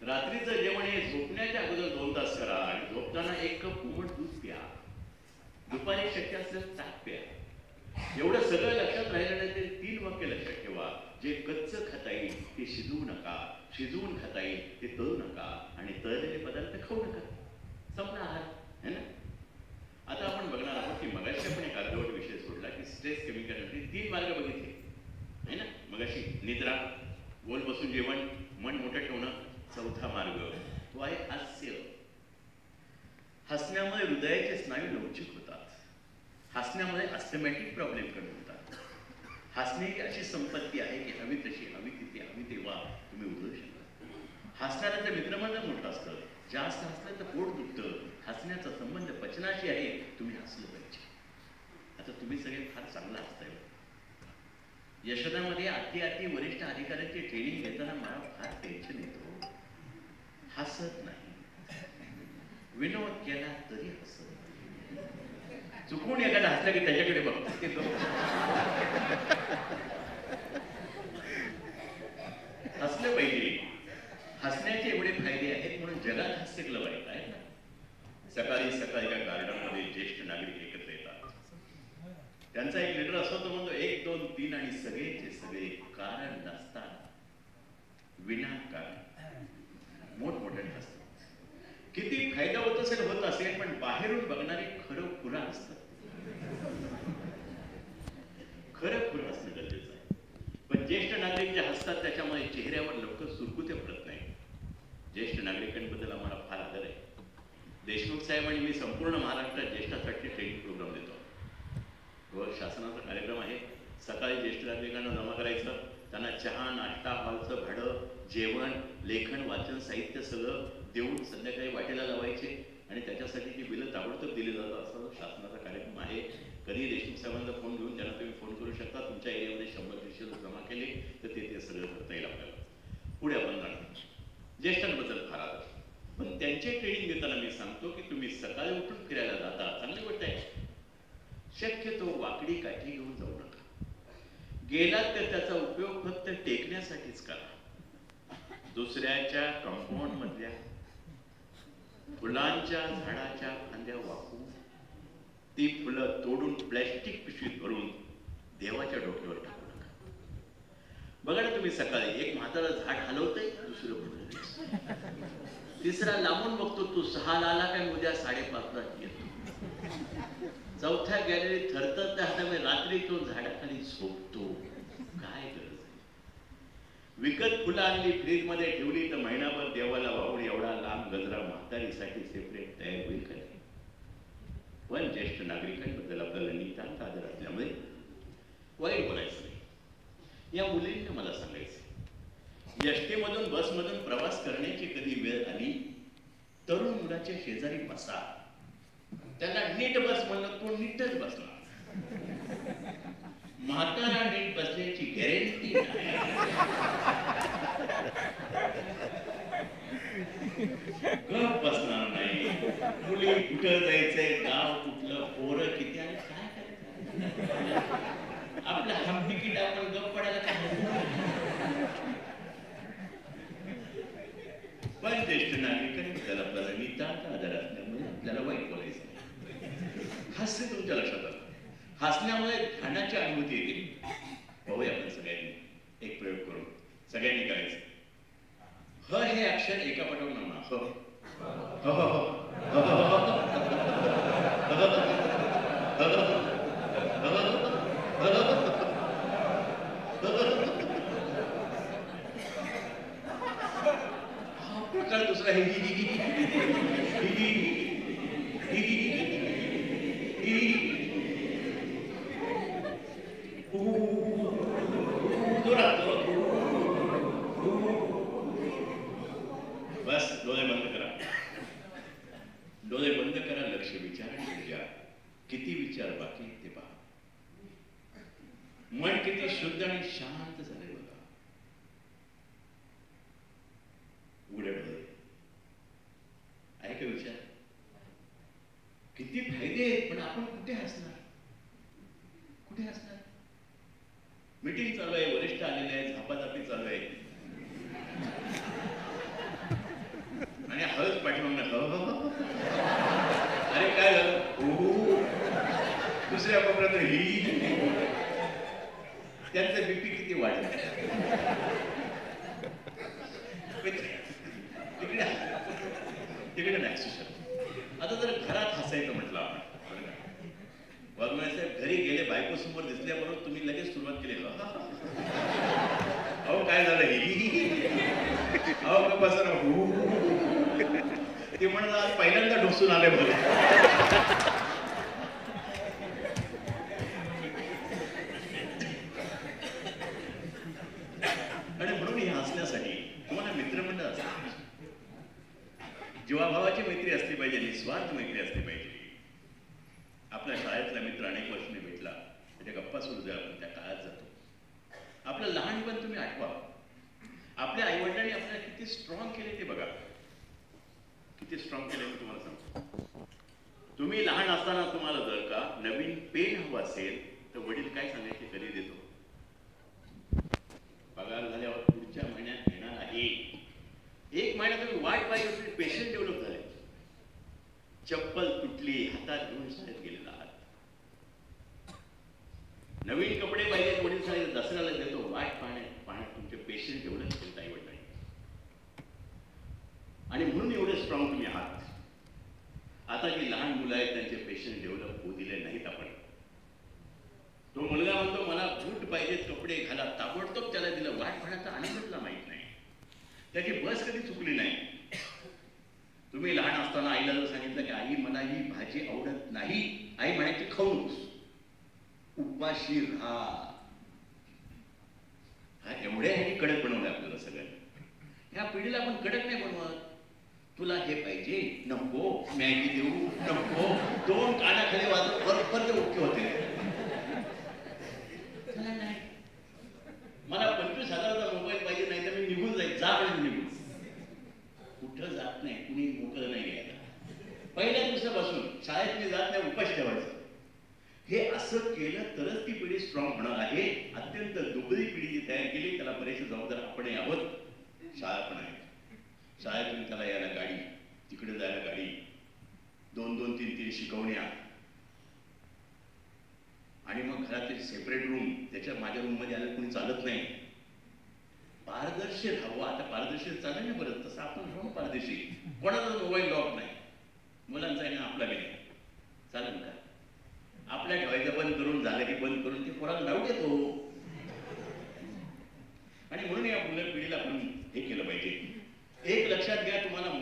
रात्रीचं जेवण हे झोपण्याच्या अगोदर 2 तास करा आणि झोपताना 1 कप कोमट दूध प्या. दुपारी शक्य असल्यास ताक प्या. एवढं सगळं लक्षात राहिलं नाही तरी 3 वाक्य लक्षात ठेवा. जे कच्चं खाता येईल ते शिजवू नका, शिजवून खाता येईल ते तळू नका आणि तळलेले पदार्थ खाऊ नका. संपला आहार है ना. आता आपण बघणार आहोत की मगाशी आपण एक अर्धवट विषय सोडला की स्ट्रेस कमी करण्यासाठी 3 मार्ग बघितले है ना. मगाशी निद्रा, गोल बसून जेवण, मन मोठं ठेवणं. चौथा मार्ग तो आहे हास्य. हसण्यामुळे हृदयाचे स्नायू लवचिक होतात. हसण्यामुळे अस्थमॅटिक प्रॉब्लेम कमी होतात. हसणे ही अशी संपत्ती आहे की हवी तशी, हवी तिथे, हवी तेव्हा तुम्ही उधळू शकता. हसणाऱ्याचं मित्रमंडळ मोठं असतं. जास्त हसलं तर पोट दुखतं. हसण्याचा संबंध पचनाशी आहे. तुम्ही हसलं पाहिजे. आता तुम्ही सगळे फार चांगलं हसताय. यशोदामध्ये अति वरिष्ठ अधिकाऱ्यांची ट्रेनिंग घेताना मला फार टेन्शन येतो. हसत नाही, विनोद केला तरी हसत. चुकून एखादा हसला की त्याच्याकडे बघतो. हसलं पाहिजे. हसण्याचे एवढे फायदे आहेत म्हणून जगात हास्य क्लब आहे ना. सकाळी सकाळी गार्डनमध्ये ज्येष्ठ नागरिक एकत्र येतात. त्यांचा एक लीडर असतो तो म्हणतो 1 2 3 आणि सगळेचे सगळे कारण नसताना विनाकारण मोठमोठ्याने हसतात. किती फायदा होत असेल पण बाहेरून बघणारे खरं खुरा असतात. खरं खुरं असणं गरजेचं आहे. पण ज्येष्ठ नागरिक जे हसतात त्याच्यामुळे चेहऱ्यावर लवकर सुरकुते पडत नाही. ज्येष्ठ नागरिकांबद्दल आम्हाला फार आदर आहे. देशमुख साहेब आणि मी संपूर्ण महाराष्ट्रात ज्येष्ठांसाठी ट्रेनिंग प्रोग्राम देतो. रोज शासनाचा कार्यक्रम आहे. सकाळी ज्येष्ठ नागरिकांना जमा करायचं. त्यांना चहा, नाश्ता, हॉलचं भाडं, जेवण, लेखन, वाचन साहित्य सगळं देऊन संध्याकाळी वाटेला लावायचे आणि त्याच्यासाठी जी बिलं ताबडतोब दिली जातात असा शासनाचा कार्यक्रम आहे. कधी देशमुख साहेबांचा फोन घेऊन त्यांना तुम्ही फोन करू शकता. तुमच्या एरियामध्ये 100-200 जमा केले तर ते सगळं करता येईल आपल्याला. पुढे आपण जाणार. ज्येष्ठांबद्दल फार आदर. पण त्यांचे ट्रेनिंग देताना मी सांगतो की तुम्ही सकाळी उठून फिरायला जाता, चांगली गोष्ट आहे. शक्यतो वाकडी काठी घेऊन जाऊ नका. गेलात तर त्याचा उपयोग फक्त टेकण्यासाठीच करा. दुसऱ्याच्या कंपाऊंड मधल्या फुलांच्या झाडाच्या फांद्या वाकून ती फुलं तोडून प्लॅस्टिक पिशवीत भरून देवाच्या डोक्यावर टाकू नका. बघा ना तुम्ही सकाळी एक म्हातारा झाड हलवतंय, दुसरं फुलं, तिसरा लांबून बघतो तो 6 ला आला काय उद्या 5:30 ला येतो. चौथ्या गॅलरीत थरथरत्या हाताने रात्री तो झाडाखाली झोपतो. काय गरज आहे. विकत फुलं आणली, फ्रीज मध्ये ठेवली तर महिनाभर देवाला वाहून एवढा लांब गजरा म्हातारीसाठी सेपरेट तयार होईल का? पण ज्येष्ठ नागरिकांबद्दल आपल्याला नितांत आदर असल्यामुळे वाईट बोलायचं नाही. या मुलींना मला सांगायचं, एसटीमधून बसमधून प्रवास करण्याची कधी वेळ आली, तरुण मुलाच्या शेजारी बसा. त्याला नीट बस म्हणलं तो नीटच बसला. म्हातारा नीट बसण्याची गॅरंटी नाही. गप बसणार नाही. मुली कुठं जायचंय, गाव कुठलं, पोरं किती आणि काय करायचं. आपलं हाफ तिकीट आपण गप पडायला काय. पण ज्येष्ठ नागरिकांनी त्याला आपल्याला नितांत आदर असल्यामुळे आपल्याला वाईट बोलायचं नाही. हास्य तुमच्या लक्षात आलं. हसण्यामुळे ध्यानाची अनुभूती येते. पाहूया आपण सगळ्यांनी एक प्रयोग करून. सगळ्यांनी करायचं. ह हे अक्षर एका पाठवून म्हणा. ह हा प्रकार दुसरा हे बस. डोळे बंद करा. डोळे बंद करा. लक्ष विचारायला द्या. किती विचार बाकी ते पहा. मन किती शुद्ध आणि शांत झाले बघा. उघडे डोळे. आहे का विचार? किती फायदे आहेत पण आपण कुठे हसणार? कुठे हसणार? मीटिंग चालू आहे, वरिष्ठ आलेले आहेत, झापाझापी चालू आहे. काय झालं अहो बस ते म्हणलं आज पहिल्यांदा ढोसून आले बघ. आणि म्हणून हे हसण्यासाठी तुम्हाला मित्रमंडळ असतात, जीवाभावाची मैत्री असली पाहिजे, निस्वार्थ मैत्री असली पाहिजे. आपल्या शाळेतला मित्र अनेक वर्ष मी भेटला, त्याच्या गप्पा सुरू झाल्या, आपण त्या काळात जातो. आपलं लहानपण तुम्ही आठवा, आपल्या आईवडिलांनी आपल्याला किती स्ट्रॉंग केले ते बघा, किती स्ट्रॉंग केले मी तुम्हाला सांगतो. तुम्ही लहान असताना तुम्हाला जर का नवीन पेन हवं असेल तर वडील काय सांगायचे, कधी देतो, पगार झाल्यावर पुढच्या महिन्यात येणार आहे. एक महिना तुम्ही वाट पाहिजे होती, पेशंट डेव्हलप झाले, चप्पल तुटली, हातात घेऊन शाळेत गेलेला आहात. नवीन कपडे पाहिजे, वडील शाळेत दसऱ्याला देतो, वाट पाहण्यात तुमचे पेशंट डेव्हलप केले आई वडिलांनी. आणि म्हणून एवढे स्ट्रॉंग तुम्ही आहात. आता जी लहान मुलं आहेत त्यांचे पेशंट डेव्हलप होऊ दिले नाहीत आपण. तो मुलगा म्हणतो मला बूट पाहिजेत, कपडे घाला, ताबडतोब त्याला दिलं. वाट पाहण्याचा आनंदला माहित नाही, त्याची बस कधी चुकली नाही. तुम्ही लहान असताना आईला जर सांगितलं की आई मला ही भाजी आवडत नाही, आई म्हणायची खाऊ नकोस, उपाशी राहा. हा एवढ्या ह्यानी कडक बनवलं आपल्याला सगळ्यांना. ह्या पिढीला आपण कडक नाही बनवत. तुला हे पाहिजे, नको, मॅगी देऊ, नको, दोन कानाखाली वाजत बरोबर ते ओके होते. नाही, मला 25,000चा मोबाईल पाहिजे, नाही तर मी निघून जाईल. जा म्हणजे निघून, कुठं जात नाही, कुणी मोकळं नाही घ्यायला. पहिल्या दिवसापासून शाळेत मी जात नाही, उपाशी ठेवायचं. हे असं केलं तरच ती पिढी स्ट्रॉंग होणार आहे. अत्यंत दुबळी पिढी जी तयार केली त्याला बरेचसे जबाबदार आपण आहोत. शाळा पण आहे, शाळेतून त्याला यायला गाडी, तिकडे जायला गाडी, 2-2, 3-3 शिकवण्या, आणि मग घरात सेपरेट रूम. त्याच्या माझ्या रूम मध्ये आलं कोणी चालत नाही. पारदर्शी राहावं. आता पारदर्शी चालेल ना बरं, तसं आपण राहू पारदर्शी. कोणाचा मोबाईल लॉक नाही, मुलांचा आहे ना, आपला बी नाही. चालेल का? आपल्या ठेवायचं बंद करून, झालं की बंद करून ते पोराला लावू देतो. आणि म्हणून या मुलं पिढीला आपण हे केलं पाहिजे. एक लक्षात घ्या, तुम्हाला